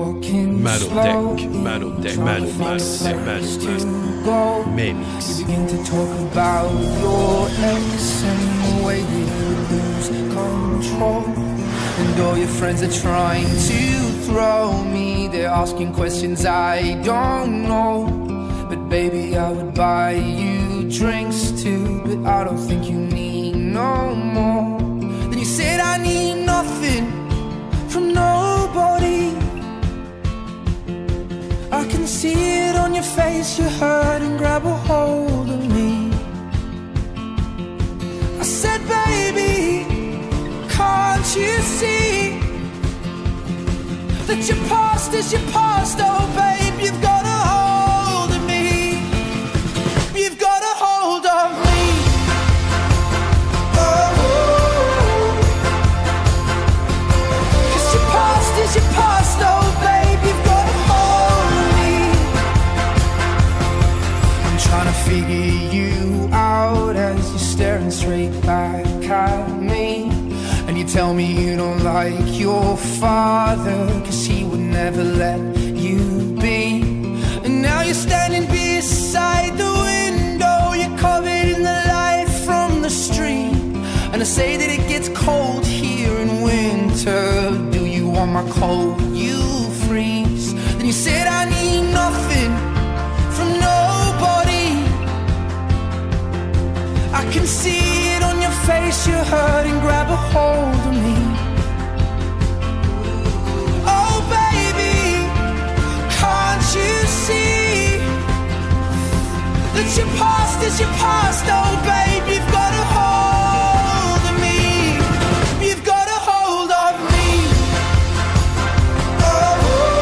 walking slow, Mix. you begin to talk about your ex and the way that you lose control. And all your friends are trying to throw me, they're asking questions I don't know. But baby, I would buy you drinks too, but I don't think you need no more. Then you said I need nothing from nobody. I can see it on your face, you hurt and grab a hold of me. I said, baby, can't you see that your past is your past? Oh babe, you've got a hold of me. You've got a hold of me. Oh, 'cause your past is your past. Oh babe, you've got a hold of me. I'm trying to figure you out as you're staring straight back at me. And you tell me you don't like your father, 'cause he would never let you be. And now you're standing beside the window, you're covered in the light from the street. And I say that it gets cold here in winter. Do you want my coat? You freeze. Then you said I need nothing from nobody. I can see it on your face, you hurt and grab a hold of me. Oh baby, can't you see that your past is your past? Oh babe, you've got a hold of me. You've got a hold of me. Oh,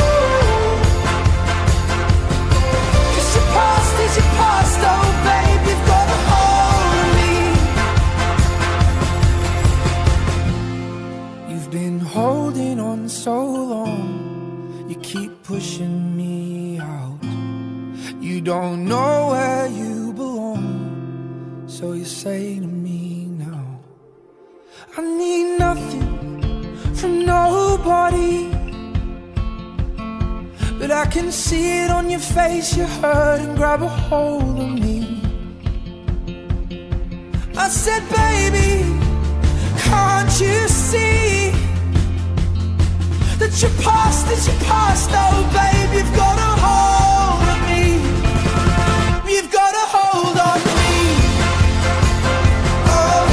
'cause your past is your past. Oh babe, you've got a hold of me. You've been holding on so long, you keep pushing me out. You don't know where you belong, so you say to me now, I need nothing from nobody. But I can see it on your face, you hurt and grab a hold of me. I said, baby, can't you see that your past is your past? Oh babe, you've got a hold of me. You've got a hold of me. Oh,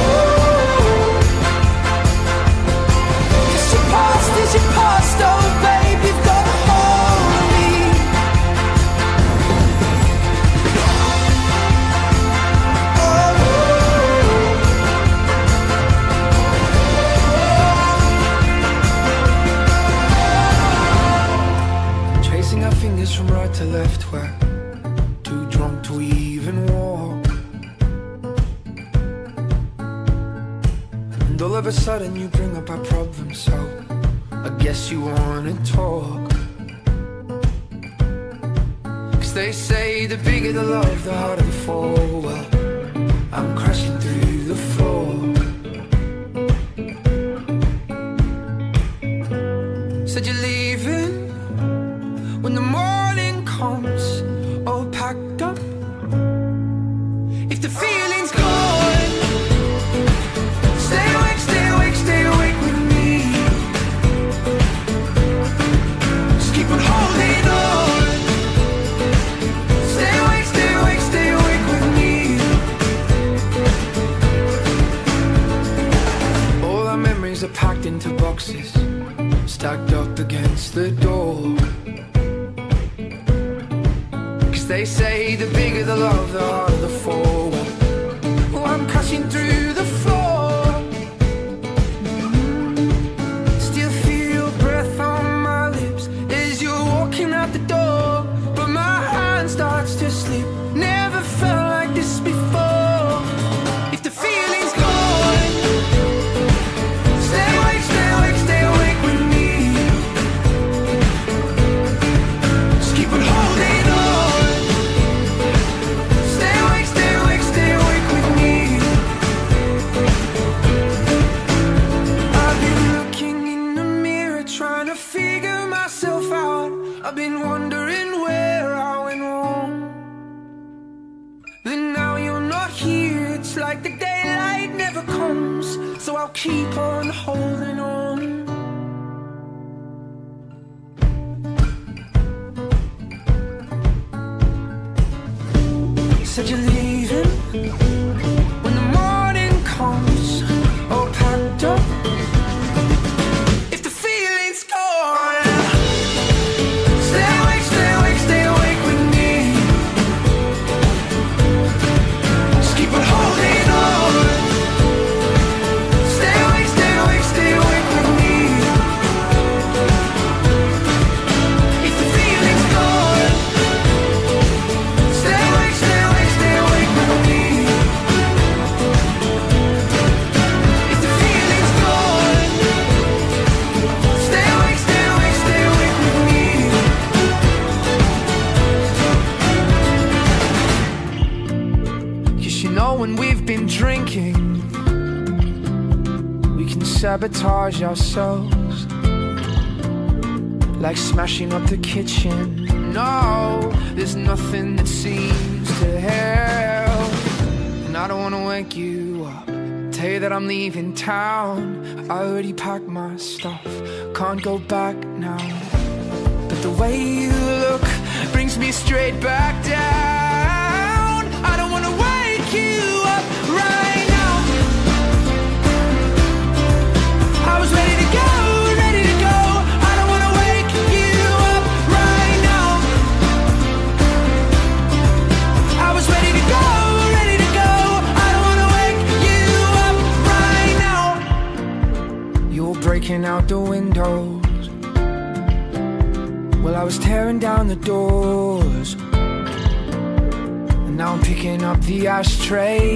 'cause your past is your past. Oh babe, you've got a hold of me. Tracing our fingers from right to left, we're too drunk to even walk. And all of a sudden you bring up our problem, so I guess you wanna talk. 'Cause they say the bigger the love, the harder the fall. Well, I'm crashing through the floor. Said you're leaving when the morning comes, all packed up. If the feeling's gone, stay awake, stay awake, stay awake with me. Just keep on holding on. Stay awake, stay awake, stay awake with me. All our memories are packed into boxes, stacked up against the door. 'Cause they say the bigger the love, the harder the fall. Oh, I'm crashing through the floor. Still feel your breath on my lips as you're walking out the door. But my hand starts to slip. Never felt like this before. If the feeling's gone, stay awake, stay awake, stay awake with me. Just keep on holding on. Stay awake, stay awake, stay awake with me. I've been looking in the mirror, trying to figure myself out. I've been wondering where I went wrong. But now you're not here, it's like the daylight never comes. So I'll keep on holding on. Said you're leaving when the morning comes, all packed up. If the feeling's gone, stay awake, stay awake, stay awake with me. Just keep on holding on. Stay awake, stay awake, stay awake with me. If the feeling's gone, stay awake, stay awake, stay awake with me. If the feeling's gone, stay awake, stay awake, stay awake with me. 'Cause you know when we've been drinking, we can sabotage ourselves, like smashing up the kitchen. No, there's nothing that seems to help. And I don't wanna wake you up, tell you that I'm leaving town. I already packed my stuff, can't go back now. But the way you look brings me straight back down. I don't wanna wake you up right now. I was ready to go, ready to go. I don't wanna wake you up right now. I was ready to go, ready to go. I don't wanna wake you up right now. You're breaking out the windows, well, I was tearing down the doors. And now I'm picking up the ashtray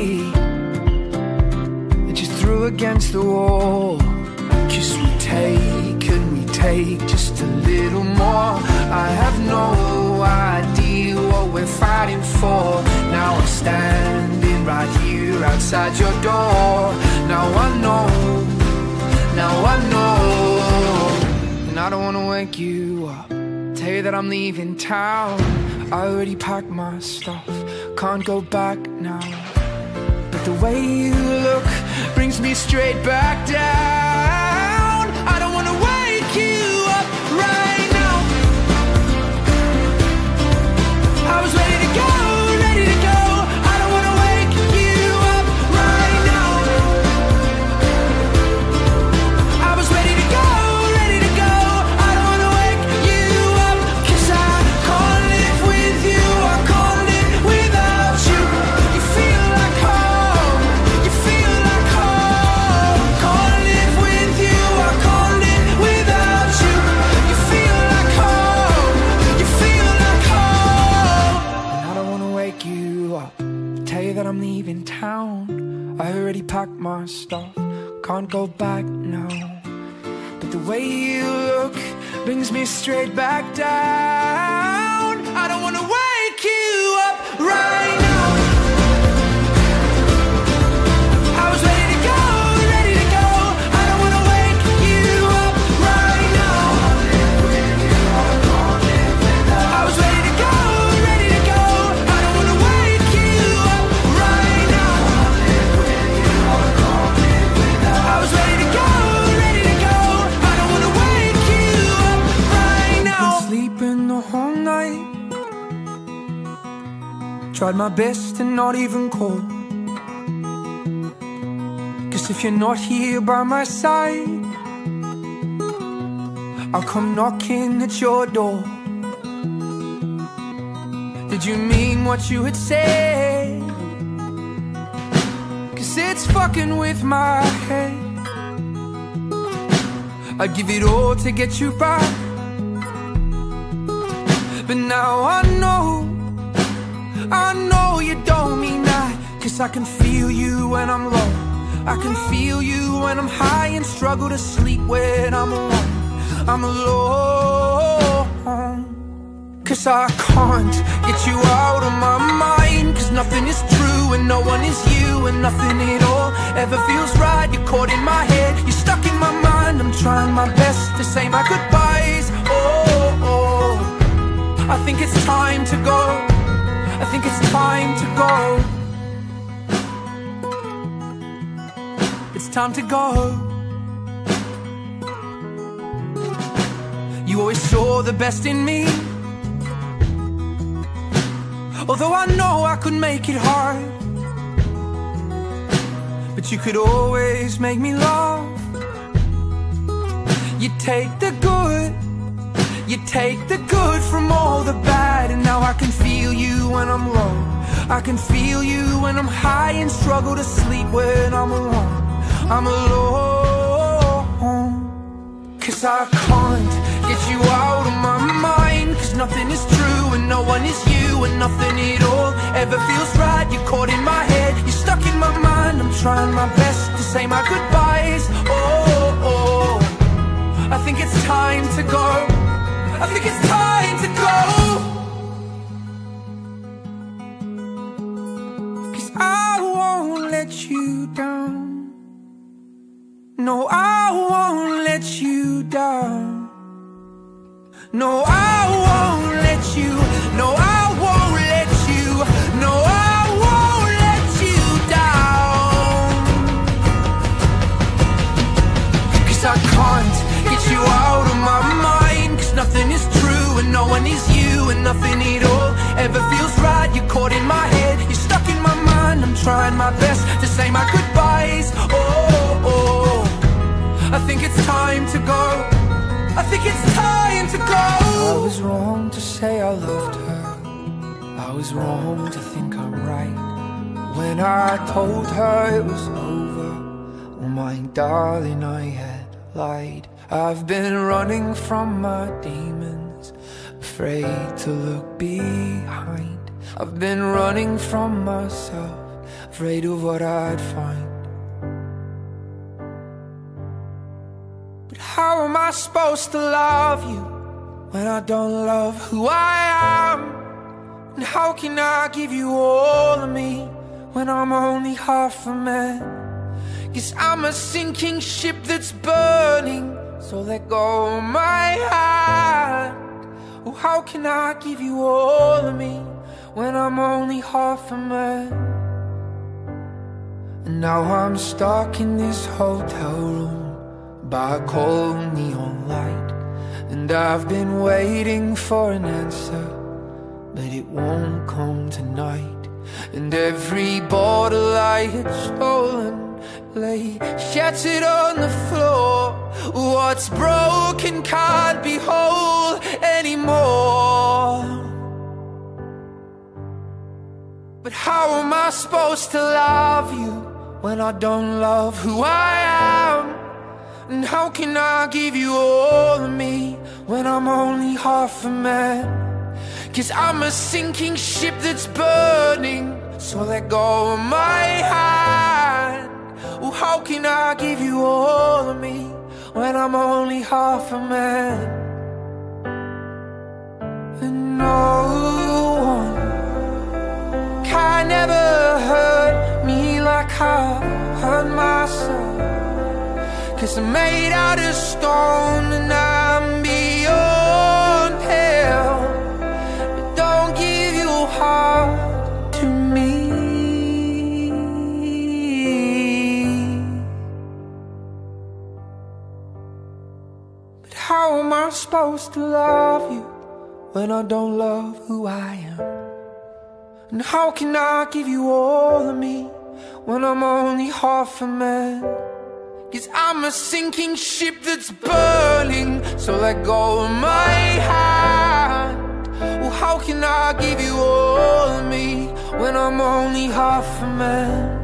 that you threw against the wall. 'Cause we take and we take just a little more. I have no idea what we're fighting for. Now I'm standing right here outside your door. Now I know, now I know. And I don't wanna wake you up, tell you that I'm leaving town. I already packed my stuff, can't go back now. But the way you look brings me straight back down. I don't wanna wake you up right now. I was ready to go, ready to go. I don't wanna wake you up right now. I was ready to go, ready to go. I don't wanna wake you up. 'Cause I can't live with you, I can't live without you. You feel like home, you feel like home. Can't live with you, I can't live without you. You feel like home, you feel like home. And I don't wanna wake you up, tell you that I'm leaving town. I already packed my stuff, can't go back now. But the way you look brings me straight back down. I don't wanna wake you up right now. I was ready to go, ready to go. I don't wanna wake you up right now. I was ready to go, ready to go. I don't wanna wake you up right now. I was ready to go, ready to go. I don't wanna wake you up right now. Been sleeping the whole night, tried my best to not even call. 'Cause if you're not here by my side, I'll come knocking at your door. Did you mean what you had said? 'Cause it's fucking with my head. I'd give it all to get you back, but now I know you don't mean that. 'Cause I can feel you when I'm low, I can feel you when I'm high, and struggle to sleep when I'm alone. I'm alone. 'Cause I can't get you out of my mind. 'Cause nothing is true and no one is you, and nothing at all ever feels right. You're caught in my head, you're stuck in my mind. I'm trying my best to say my goodbyes. Oh, oh. time to go. You always saw the best in me, although I know I could make it hard. But you could always make me laugh. You take the good, you take the good from all the bad. And now I can feel you when I'm low, I can feel you when I'm high, and struggle to sleep when I'm alone. I'm alone. 'Cause I can't get you out of my mind, 'cause nothing is true and no one is you, and nothing at all ever feels right. You're caught in my head, you're stuck in my mind. I'm trying my best to say my goodbyes. Oh, oh, I think it's time to go. I think it's time to go. 'Cause I won't let you down. No, I won't let you down. No, I won't let you. No, I won't let you. No, I won't let you down. 'Cause I can't get you out of my mind, 'cause nothing is true and no one is you, and nothing at all ever feels right. You're caught in my head, you're stuck in my mind. I'm trying my best to say my goodbyes. Oh, oh, I think it's time to go. I think it's time to go. I was wrong to say I loved her, I was wrong to think I'm right when I told her it was over. Oh my darling, I had lied. I've been running from my demons, afraid to look behind. I've been running from myself, afraid of what I'd find. But how am I supposed to love you when I don't love who I am? And how can I give you all of me when I'm only half a man? 'Cause I'm a sinking ship that's burning, so let go of my hand. Oh, how can I give you all of me when I'm only half a man? And now I'm stuck in this hotel room by a cold neon light, and I've been waiting for an answer, but it won't come tonight. And every bottle I had stolen lay shattered on the floor. What's broken can't be whole anymore. But how am I supposed to love you when I don't love who I am? And how can I give you all of me when I'm only half a man? 'Cause I'm a sinking ship that's burning, so let go of my hand. Oh, how can I give you all of me when I'm only half a man? And no one can ever hurt me like I hurt myself. 'Cause I'm made out of stone and I'm beyond hell. But don't give your heart to me. But how am I supposed to love you when I don't love who I am? And how can I give you all of me when I'm only half a man? 'Cause I'm a sinking ship that's burning, so let go of my hand. Well, how can I give you all of me when I'm only half a man?